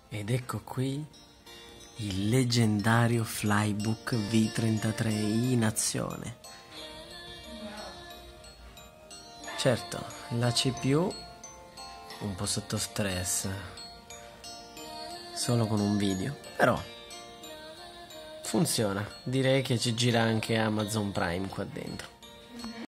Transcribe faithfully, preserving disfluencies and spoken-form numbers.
Ed ecco qui il leggendario Flybook V trentatré i in azione. Certo, la C P U un po' sotto stress, solo con un video, però funziona. Direi che ci gira anche Amazon Prime qua dentro.